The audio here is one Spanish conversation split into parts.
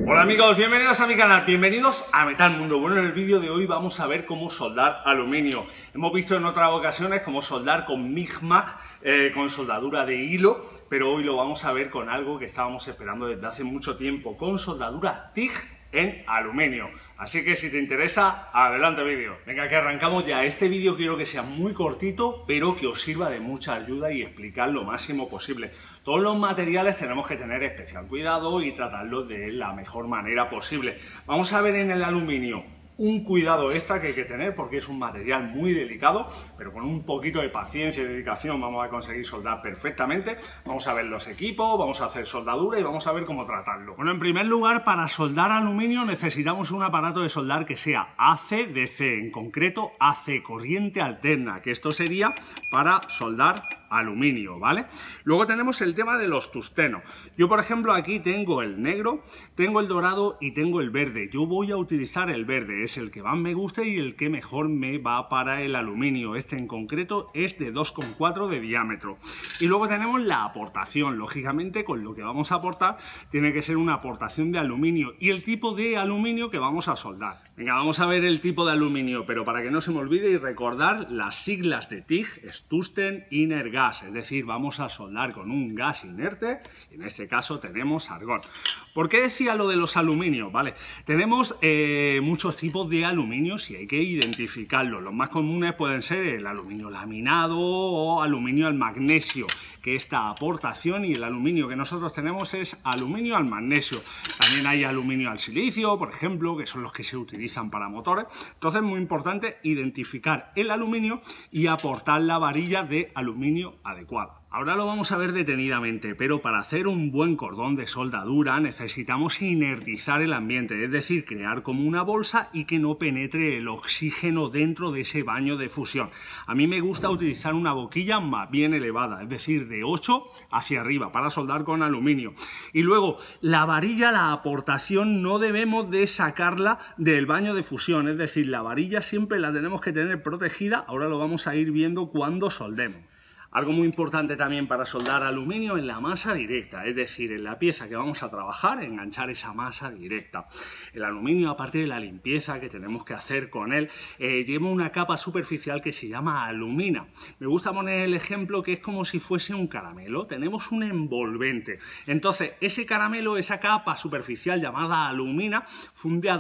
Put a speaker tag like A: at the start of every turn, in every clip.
A: Hola amigos, bienvenidos a mi canal, bienvenidos a Metal Mundo. Bueno, en el vídeo de hoy vamos a ver cómo soldar aluminio. Hemos visto en otras ocasiones cómo soldar con MIG-MAG, con soldadura de hilo, pero hoy lo vamos a ver con algo que estábamos esperando desde hace mucho tiempo, con soldadura TIG en aluminio. Así que si te interesa, adelante vídeo. Venga, que arrancamos ya. Este vídeo quiero que sea muy cortito, pero que os sirva de mucha ayuda y explicar lo máximo posible. Todos los materiales tenemos que tener especial cuidado y tratarlos de la mejor manera posible. Vamos a ver en el aluminio un cuidado extra que hay que tener porque es un material muy delicado, pero con un poquito de paciencia y dedicación vamos a conseguir soldar perfectamente. Vamos a ver los equipos, vamos a hacer soldadura y vamos a ver cómo tratarlo. Bueno, en primer lugar, para soldar aluminio necesitamos un aparato de soldar que sea AC/DC, en concreto AC, corriente alterna, que esto sería para soldar aluminio, ¿vale? Luego tenemos el tema de los tungstenos. Yo, por ejemplo, aquí tengo el negro, tengo el dorado y tengo el verde. Yo voy a utilizar el verde, es el que más me gusta y el que mejor me va para el aluminio. Este en concreto es de 2,4 de diámetro. Y luego tenemos la aportación. Lógicamente, con lo que vamos a aportar tiene que ser una aportación de aluminio y el tipo de aluminio que vamos a soldar. Venga, vamos a ver el tipo de aluminio, pero para que no se me olvide y recordar las siglas de TIG es Tungsten Inert Gas, es decir, vamos a soldar con un gas inerte, en este caso tenemos argón. ¿Por qué decía lo de los aluminios? Vale, tenemos muchos tipos de aluminios y hay que identificarlos. Los más comunes pueden ser el aluminio laminado o aluminio al magnesio, que esta aportación, y el aluminio que nosotros tenemos es aluminio al magnesio. También hay aluminio al silicio, por ejemplo, que son los que se utilizan para motores. Entonces es muy importante identificar el aluminio y aportar la varilla de aluminio adecuada. Ahora lo vamos a ver detenidamente, pero para hacer un buen cordón de soldadura necesitamos inertizar el ambiente, es decir, crear como una bolsa y que no penetre el oxígeno dentro de ese baño de fusión. A mí me gusta utilizar una boquilla más bien elevada, es decir, de 8 hacia arriba para soldar con aluminio. Y luego, la varilla, la aportación, no debemos de sacarla del baño de fusión, es decir, la varilla siempre la tenemos que tener protegida. Ahora lo vamos a ir viendo cuando soldemos. Algo muy importante también para soldar aluminio en la masa directa, es decir, en la pieza que vamos a trabajar, enganchar esa masa directa. El aluminio, aparte de la limpieza que tenemos que hacer con él, lleva una capa superficial que se llama alumina. Me gusta poner el ejemplo que es como si fuese un caramelo. Tenemos un envolvente. Entonces, ese caramelo, esa capa superficial llamada alumina, funde a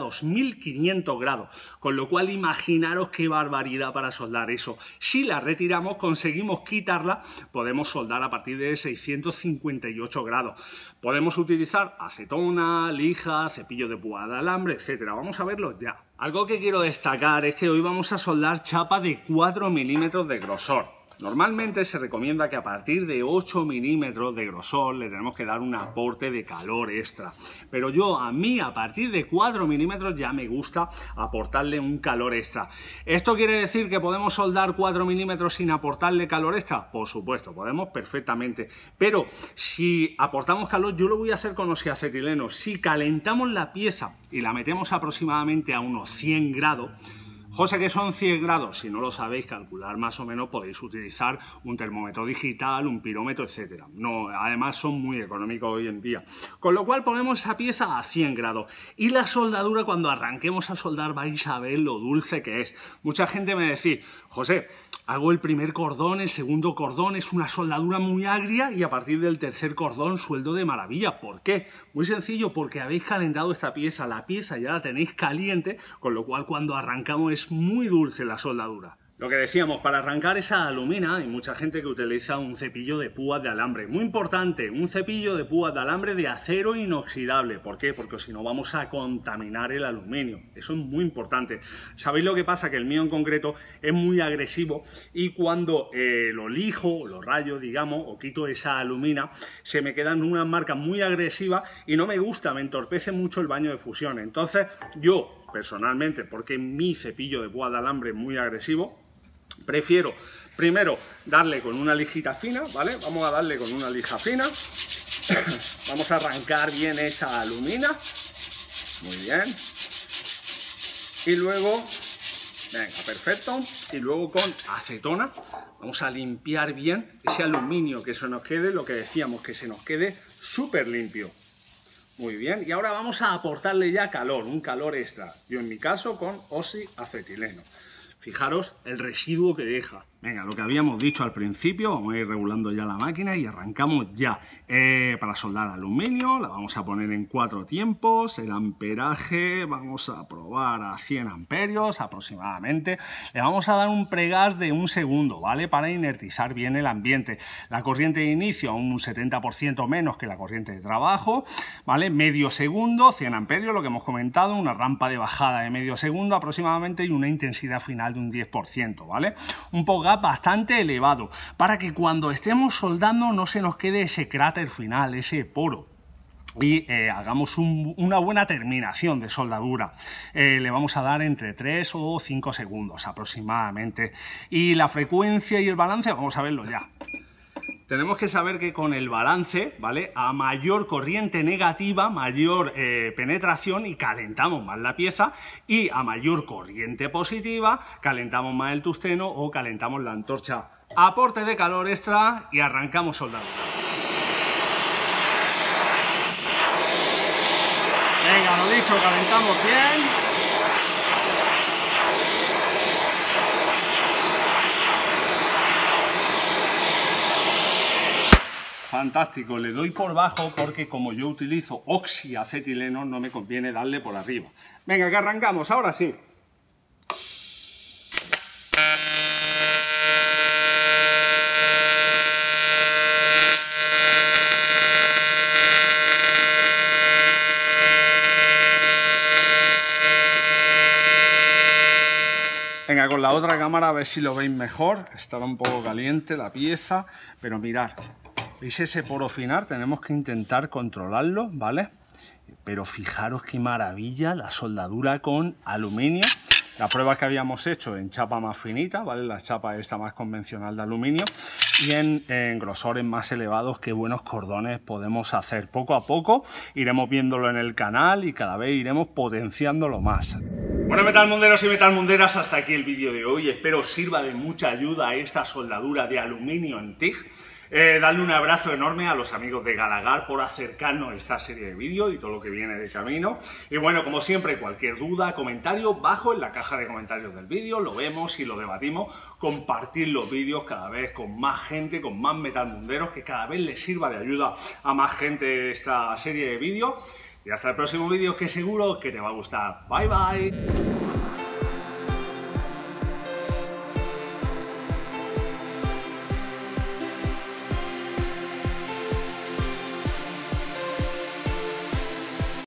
A: 2500 grados, con lo cual imaginaros qué barbaridad para soldar eso. Si la retiramos, conseguimos quitar, podemos soldar a partir de 658 grados. Podemos utilizar acetona, lija, cepillo de púa de alambre, etcétera. Vamos a verlo ya. Algo que quiero destacar es que hoy vamos a soldar chapa de 4 milímetros de grosor. Normalmente se recomienda que a partir de 8 milímetros de grosor le tenemos que dar un aporte de calor extra. Pero a mí a partir de 4 milímetros ya me gusta aportarle un calor extra. ¿Esto quiere decir que podemos soldar 4 milímetros sin aportarle calor extra? Por supuesto, podemos perfectamente. Pero si aportamos calor, yo lo voy a hacer con oxiacetileno. Si calentamos la pieza y la metemos aproximadamente a unos 100 grados, José, ¿qué son 100 grados? Si no lo sabéis calcular más o menos, podéis utilizar un termómetro digital, un pirómetro, etcétera. No, además son muy económicos hoy en día. Con lo cual ponemos esa pieza a 100 grados. Y la soldadura, cuando arranquemos a soldar, vais a ver lo dulce que es. Mucha gente me decís, José, hago el primer cordón, el segundo cordón, es una soldadura muy agria y a partir del tercer cordón sueldo de maravilla. ¿Por qué? Muy sencillo, porque habéis calentado esta pieza, la pieza ya la tenéis caliente, con lo cual cuando arrancamos es muy dulce la soldadura. Lo que decíamos, para arrancar esa alumina hay mucha gente que utiliza un cepillo de púas de alambre. Muy importante, un cepillo de púas de alambre de acero inoxidable. ¿Por qué? Porque si no vamos a contaminar el aluminio. Eso es muy importante. ¿Sabéis lo que pasa? Que el mío en concreto es muy agresivo y cuando lo lijo, lo rayo, digamos, o quito esa alumina, se me quedan unas marcas muy agresivas y no me gusta, me entorpece mucho el baño de fusión. Entonces yo, personalmente, porque mi cepillo de púas de alambre es muy agresivo, prefiero primero darle con una lijita fina, ¿vale? Vamos a darle con una lija fina. Vamos a arrancar bien esa alumina. Muy bien. Y luego, venga, perfecto. Y luego con acetona vamos a limpiar bien ese aluminio, que se nos quede, lo que decíamos, que se nos quede súper limpio. Muy bien, y ahora vamos a aportarle ya calor, un calor extra. Yo en mi caso con oxiacetileno. Fijaros el residuo que deja. Venga, lo que habíamos dicho al principio, vamos a ir regulando ya la máquina y arrancamos ya. Para soldar aluminio, la vamos a poner en 4 tiempos, el amperaje vamos a probar a 100 amperios aproximadamente. Le vamos a dar un pregas de 1 segundo, ¿vale? Para inertizar bien el ambiente. La corriente de inicio a un 70% menos que la corriente de trabajo, ¿vale? Medio segundo, 100 amperios, lo que hemos comentado, una rampa de bajada de medio segundo aproximadamente y una intensidad final de un 10%, ¿vale? Un poco bastante elevado para que cuando estemos soldando no se nos quede ese cráter final, ese poro, y hagamos una buena terminación de soldadura. Le vamos a dar entre 3 o 5 segundos aproximadamente, y la frecuencia y el balance vamos a verlo ya. Tenemos que saber que con el balance, ¿vale? A mayor corriente negativa, mayor penetración y calentamos más la pieza, y a mayor corriente positiva, calentamos más el tungsteno o calentamos la antorcha. Aporte de calor extra y arrancamos soldadura. Venga, lo dicho, calentamos bien. Fantástico, le doy por bajo porque como yo utilizo oxiacetileno no me conviene darle por arriba. Venga, que arrancamos, ahora sí. Venga, con la otra cámara a ver si lo veis mejor. Estará un poco caliente la pieza, pero mirad. ¿Veis ese poro final? Tenemos que intentar controlarlo, ¿vale? Pero fijaros qué maravilla la soldadura con aluminio. La prueba que habíamos hecho en chapa más finita, ¿vale? La chapa esta más convencional de aluminio. Y en grosores más elevados, qué buenos cordones podemos hacer. Poco a poco iremos viéndolo en el canal y cada vez iremos potenciándolo más. Bueno, metalmunderos y metalmunderas, hasta aquí el vídeo de hoy. Espero os sirva de mucha ayuda a esta soldadura de aluminio en TIG. Darle un abrazo enorme a los amigos de Galagar por acercarnos a esta serie de vídeos y todo lo que viene de camino. Y bueno, como siempre, cualquier duda, comentario, bajo en la caja de comentarios del vídeo, lo vemos y lo debatimos. Compartir los vídeos cada vez con más gente, con más metalmunderos, que cada vez les sirva de ayuda a más gente esta serie de vídeos. Y hasta el próximo vídeo, que seguro que te va a gustar. Bye bye.